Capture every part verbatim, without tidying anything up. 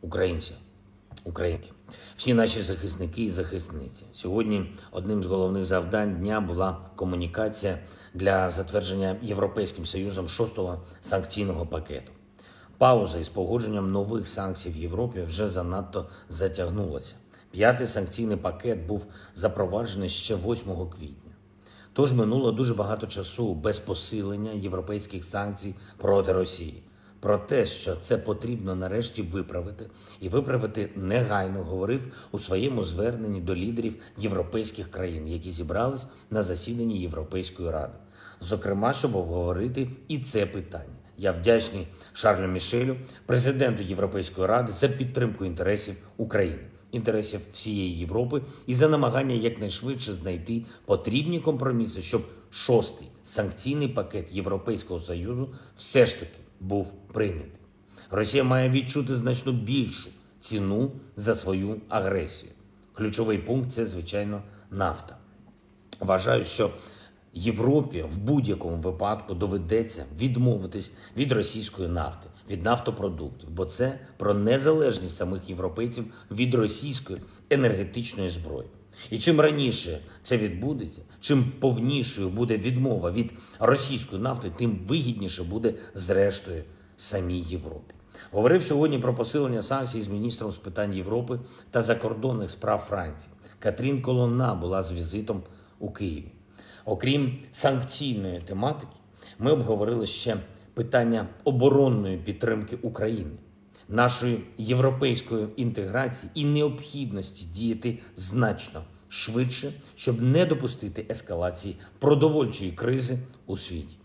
українці, українки, всі наші захисники і захисниці. Сьогодні одним з головних завдань дня була комунікація для затвердження Європейським Союзом шостого санкційного пакету. Пауза із погодженням нових санкцій в Європі вже занадто затягнулася. П'ятий санкційний пакет був запроваджений ще восьмого квітня. Тож минуло дуже багато часу без посилення європейських санкцій проти Росії. Про те, що це потрібно нарешті виправити, і виправити негайно, говорив у своєму зверненні до лідерів європейських країн, які зібрались на засіданні Європейської ради. Зокрема, щоб обговорити і це питання. Я вдячний Шарлю Мішелю, президенту Європейської ради, за підтримку інтересів України, інтересів всієї Європи і за намагання якнайшвидше знайти потрібні компроміси, щоб шостий санкційний пакет Європейського Союзу все ж таки був прийнятий. Росія має відчути значно більшу ціну за свою агресію. Ключовий пункт – це, звичайно, нафта. Вважаю, що Європі в будь-якому випадку доведеться відмовитись від російської нафти, від нафтопродуктів, бо це про незалежність самих європейців від російської енергетичної зброї. І чим раніше це відбудеться, чим повнішою буде відмова від російської нафти, тим вигідніше буде зрештою самій Європі. Говорив сьогодні про посилення санкцій з міністром з питань Європи та закордонних справ Франції. Катрін Колонна була з візитом у Києві. Окрім санкційної тематики, ми обговорили ще питання оборонної підтримки України, нашої європейської інтеграції і необхідності діяти значно швидше, щоб не допустити ескалації продовольчої кризи у світі.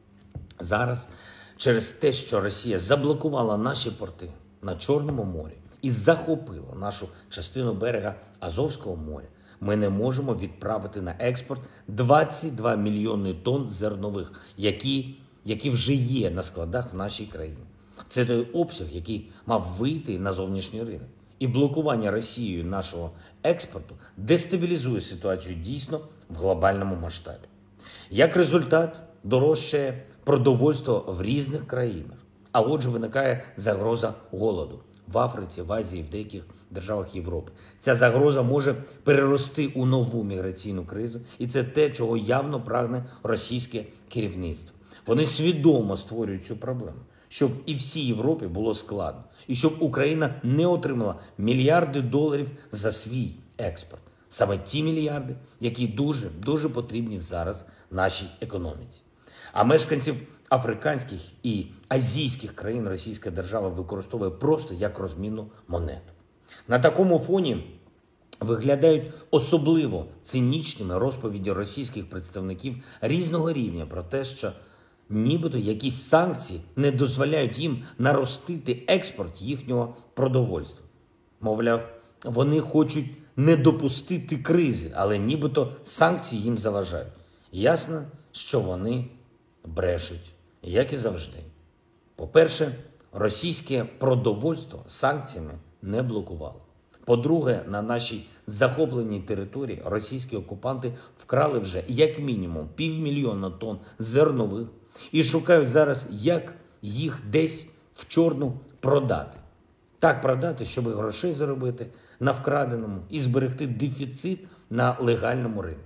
Зараз через те, що Росія заблокувала наші порти на Чорному морі і захопила нашу частину берега Азовського моря, ми не можемо відправити на експорт двадцять два мільйони тонн зернових, які, які вже є на складах в нашій країні. Це той обсяг, який мав вийти на зовнішній ринок. І блокування Росією нашого експорту дестабілізує ситуацію дійсно в глобальному масштабі. Як результат, дорожчає продовольство в різних країнах, а отже виникає загроза голоду в Африці, в Азії, в деяких державах Європи. Ця загроза може перерости у нову міграційну кризу, і це те, чого явно прагне російське керівництво. Вони свідомо створюють цю проблему, щоб і всій Європі було складно, і щоб Україна не отримала мільярди доларів за свій експорт. Саме ті мільярди, які дуже, дуже потрібні зараз нашій економіці. А мешканців африканських і азійських країн російська держава використовує просто як розмінну монету. На такому фоні виглядають особливо цинічними розповіді російських представників різного рівня про те, що нібито якісь санкції не дозволяють їм наростити експорт їхнього продовольства. Мовляв, вони хочуть не допустити кризи, але нібито санкції їм заважають. Ясно, що вони брешуть, як і завжди. По-перше, російське продовольство санкціями не блокувало. По-друге, на нашій захопленій території російські окупанти вкрали вже як мінімум півмільйона тонн зернових і шукають зараз, як їх десь в чорну продати. Так продати, щоб грошей заробити на вкраденому і зберегти дефіцит на легальному ринку.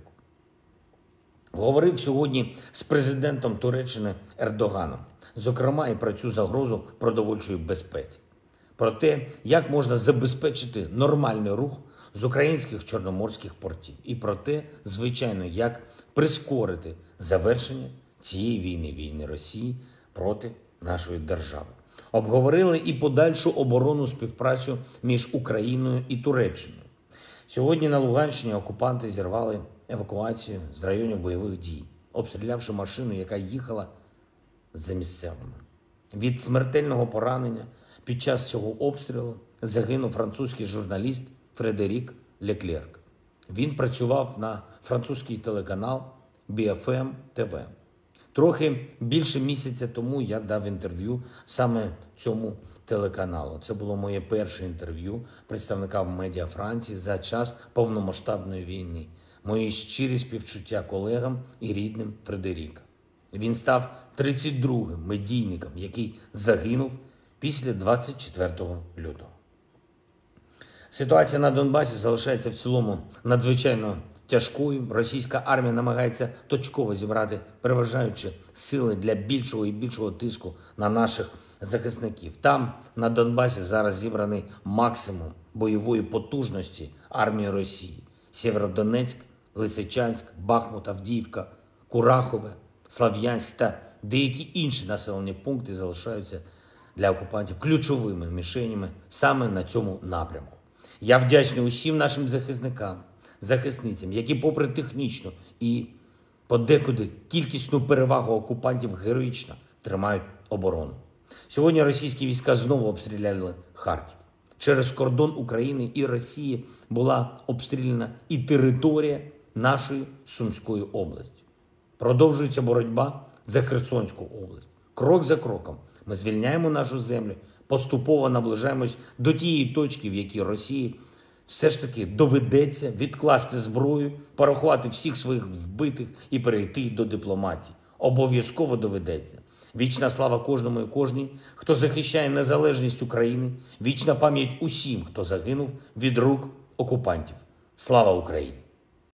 Говорив сьогодні з президентом Туреччини Ердоганом, зокрема і про цю загрозу продовольчої безпеці. Про те, як можна забезпечити нормальний рух з українських чорноморських портів. І про те, звичайно, як прискорити завершення цієї війни, війни Росії проти нашої держави. Обговорили і подальшу оборонну співпрацю між Україною і Туреччиною. Сьогодні на Луганщині окупанти зірвали евакуацію з районів бойових дій, обстрілявши машину, яка їхала за місцевими. Від смертельного поранення під час цього обстрілу загинув французький журналіст Фредерік Леклерк. Він працював на французький телеканал Бі Еф Ем Те Ве. Трохи більше місяця тому я дав інтерв'ю саме цьому телеканалу. Це було моє перше інтерв'ю представника в медіа Франції за час повномасштабної війни. Мої щирі співчуття колегам і рідним Фредеріка. Він став тридцять другим медійником, який загинув після двадцять четвертого лютого. Ситуація на Донбасі залишається в цілому надзвичайно тяжкою. Російська армія намагається точково зібрати переважаючі сили для більшого і більшого тиску на наших захисників. Там, на Донбасі, зараз зібраний максимум бойової потужності армії Росії. Сєвєродонецьк, Лисичанськ, Бахмут, Авдіївка, Курахове, Слов'янськ та деякі інші населені пункти залишаються для окупантів ключовими мішенями саме на цьому напрямку. Я вдячний усім нашим захисникам, захисницям, які попри технічну і подекуди кількісну перевагу окупантів героїчно тримають оборону. Сьогодні російські війська знову обстріляли Харків. Через кордон України і Росії була обстріляна і територія нашої Сумської області. Продовжується боротьба за Херсонську область. Крок за кроком ми звільняємо нашу землю, поступово наближаємось до тієї точки, в якій Росії все ж таки доведеться відкласти зброю, порахувати всіх своїх вбитих і перейти до дипломатії. Обов'язково доведеться. Вічна слава кожному і кожній, хто захищає незалежність України. Вічна пам'ять усім, хто загинув від рук окупантів. Слава Україні!